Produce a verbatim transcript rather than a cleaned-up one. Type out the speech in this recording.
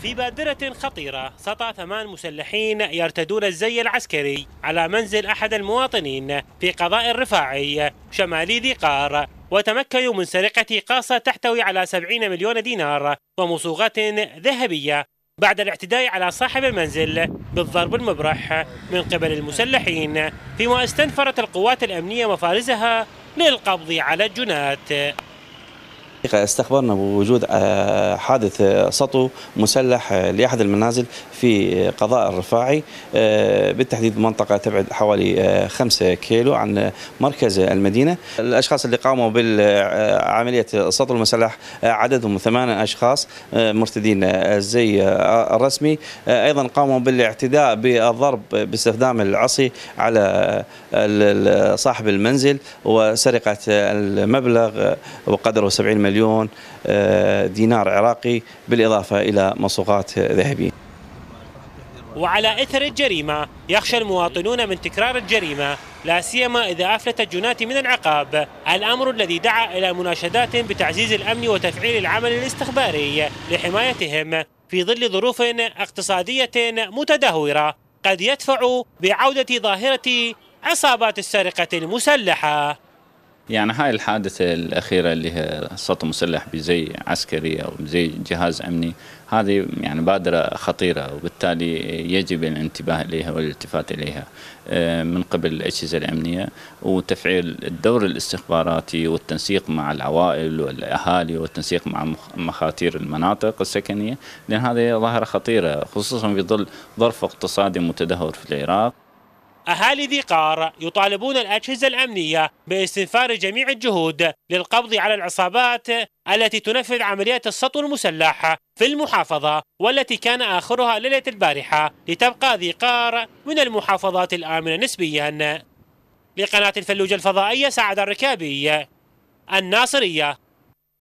في بادرة خطيرة سطى ثمان مسلحين يرتدون الزي العسكري على منزل أحد المواطنين في قضاء الرفاعي شمالي ذي قار، وتمكنوا من سرقة قاصة تحتوي على سبعين مليون دينار ومصوغات ذهبية بعد الاعتداء على صاحب المنزل بالضرب المبرح من قبل المسلحين، فيما استنفرت القوات الأمنية مفارزها للقبض على الجنات. استخبرنا بوجود حادث سطو مسلح لأحد المنازل في قضاء الرفاعي، بالتحديد منطقة تبعد حوالي خمسة كيلو عن مركز المدينة. الأشخاص اللي قاموا بعملية السطو المسلح عددهم ثمانية أشخاص مرتدين الزي الرسمي، أيضا قاموا بالاعتداء بالضرب باستخدام العصي على صاحب المنزل وسرقة المبلغ وقدره سبعين مليون دينار عراقي بالإضافة إلى مصوغات ذهبية. وعلى إثر الجريمة يخشى المواطنون من تكرار الجريمة، لا سيما إذا أفلت الجنات من العقاب، الأمر الذي دعا إلى مناشدات بتعزيز الأمن وتفعيل العمل الاستخباري لحمايتهم في ظل ظروف اقتصادية متدهورة قد يدفع بعودة ظاهرة عصابات السرقة المسلحة. يعني هاي الحادثة الأخيرة اللي هي سطو مسلح بزي عسكري أو بزي جهاز أمني، هذه يعني بادرة خطيرة، وبالتالي يجب الانتباه إليها والالتفات إليها من قبل الأجهزة الأمنية، وتفعيل الدور الاستخباراتي والتنسيق مع العوائل والأهالي والتنسيق مع مخاتير المناطق السكنية، لأن هذه ظاهرة خطيرة خصوصا في ظل ظرف اقتصادي متدهور في العراق. أهالي ذي قار يطالبون الأجهزة الأمنية باستنفار جميع الجهود للقبض على العصابات التي تنفذ عمليات السطو المسلح في المحافظة، والتي كان آخرها ليلة البارحة، لتبقى ذي قار من المحافظات الآمنة نسبيا. لقناة الفلوجة الفضائية سعد الركابي، الناصرية.